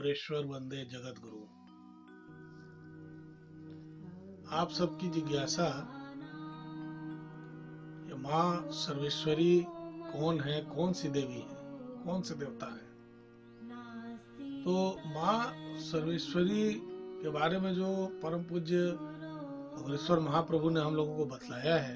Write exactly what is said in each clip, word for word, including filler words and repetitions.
पुरेश्वर वंदे जगत गुरु। आप सबकी जिज्ञासा ये माँ सर्वेश्वरी कौन है, कौन सी देवी है, कौन से देवता है। तो माँ सर्वेश्वरी के बारे में जो परम पूज्य अग्रेश्वर महाप्रभु ने हम लोगों को बतलाया है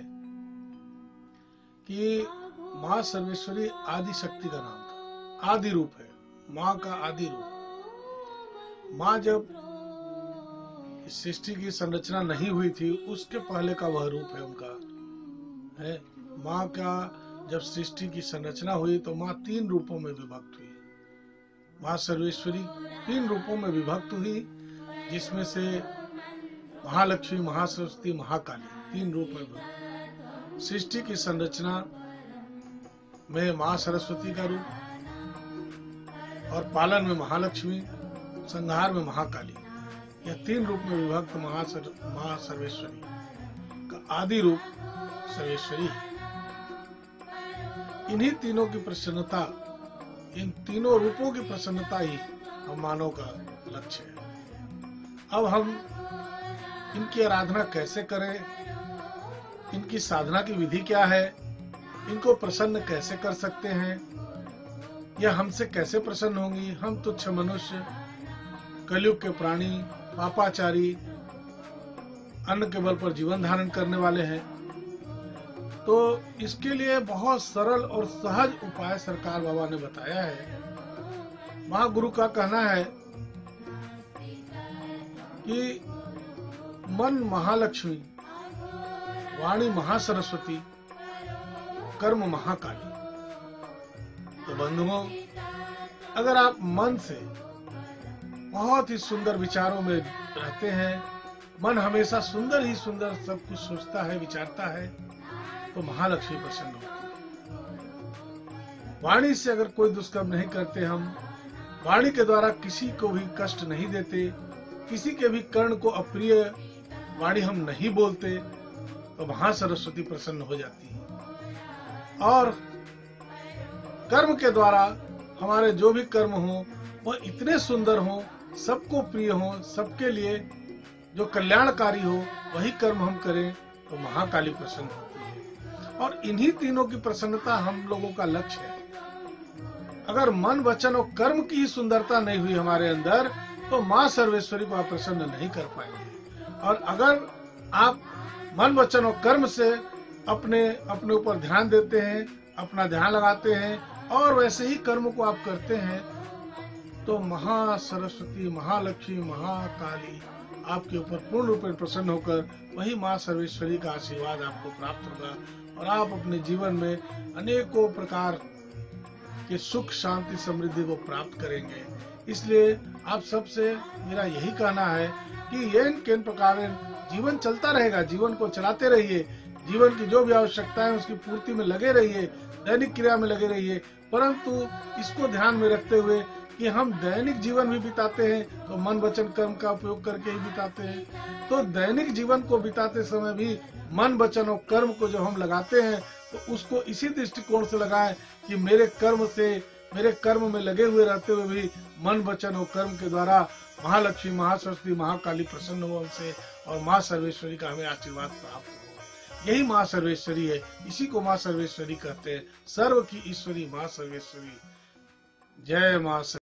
कि माँ सर्वेश्वरी आदि शक्ति का नाम था, आदि रूप है, माँ का आदि रूप। माँ जब सृष्टि की संरचना नहीं हुई थी उसके पहले का वह रूप है उनका है। माँ का जब सृष्टि की संरचना हुई तो माँ तीन रूपों में विभक्त हुई। माँ सर्वेश्वरी तीन रूपों में विभक्त हुई, जिसमें से महालक्ष्मी, महासरस्वती, महाकाली तीन रूप में विभक्त। सृष्टि की संरचना में माँ सरस्वती का रूप, और पालन में महालक्ष्मी, संहार में महाकाली, यह तीन रूप में विभक्त महासर माँ सर्वेश्वरी का आदि रूप सर्वेश्वरी है। इन्हीं तीनों की प्रसन्नता, इन तीनों रूपों की प्रसन्नता ही हम मानव का लक्ष्य है। अब हम इनकी आराधना कैसे करें, इनकी साधना की विधि क्या है, इनको प्रसन्न कैसे कर सकते हैं, यह हमसे कैसे प्रसन्न होंगी। हम तुच्छ मनुष्य, कलयुग के प्राणी, पापाचारी, अन्न के बल पर जीवन धारण करने वाले हैं। तो इसके लिए बहुत सरल और सहज उपाय सरकार बाबा ने बताया है। महागुरु का कहना है कि मन महालक्ष्मी, वाणी महासरस्वती, कर्म महाकाली। तो बंधुओं, अगर आप मन से बहुत ही सुंदर विचारों में रहते हैं, मन हमेशा सुंदर ही सुंदर सब कुछ सोचता है, विचारता है, तो महालक्ष्मी प्रसन्न होती है। वाणी से अगर कोई दुष्कर्म नहीं करते, हम वाणी के द्वारा किसी को भी कष्ट नहीं देते, किसी के भी कर्ण को अप्रिय वाणी हम नहीं बोलते, तो महासरस्वती प्रसन्न हो जाती है। और कर्म के द्वारा हमारे जो भी कर्म हो वह इतने सुंदर हो, सबको प्रिय हो, सबके लिए जो कल्याणकारी हो, वही कर्म हम करें तो महाकाली प्रसन्न होती है। और इन्हीं तीनों की प्रसन्नता हम लोगों का लक्ष्य है। अगर मन, वचन और कर्म की ही सुंदरता नहीं हुई हमारे अंदर, तो माँ सर्वेश्वरी को आप प्रसन्न नहीं कर पाएंगे। और अगर आप मन, वचन और कर्म से अपने अपने ऊपर ध्यान देते हैं, अपना ध्यान लगाते हैं और वैसे ही कर्म को आप करते हैं, तो महा सरस्वती, महालक्ष्मी, महाकाली आपके ऊपर पूर्ण रूप में प्रसन्न होकर वही माँ सर्वेश्वरी का आशीर्वाद आपको प्राप्त होगा और आप अपने जीवन में अनेकों प्रकार के सुख, शांति, समृद्धि को प्राप्त करेंगे। इसलिए आप सबसे मेरा यही कहना है कि ये किन प्रकार जीवन चलता रहेगा, जीवन को चलाते रहिए, जीवन की जो भी आवश्यकता है उसकी पूर्ति में लगे रहिए, दैनिक क्रिया में लगे रहिए। परंतु इसको ध्यान में रखते हुए कि हम दैनिक जीवन भी बिताते हैं तो मन, वचन, कर्म का उपयोग करके ही बिताते हैं। तो दैनिक जीवन को बिताते समय भी मन, वचन और कर्म को जो हम लगाते हैं तो उसको इसी दृष्टिकोण से लगाएं कि मेरे कर्म से, मेरे कर्म में लगे हुए रहते हुए भी मन, वचन और कर्म के द्वारा महालक्ष्मी, महासरस्वती, महाकाली प्रसन्न हो हमसे और माँ सर्वेश्वरी का हमें आशीर्वाद प्राप्त हो। यही माँ सर्वेश्वरी है, इसी को माँ सर्वेश्वरी कहते हैं। सर्व की ईश्वरी माँ सर्वेश्वरी। जय माँ।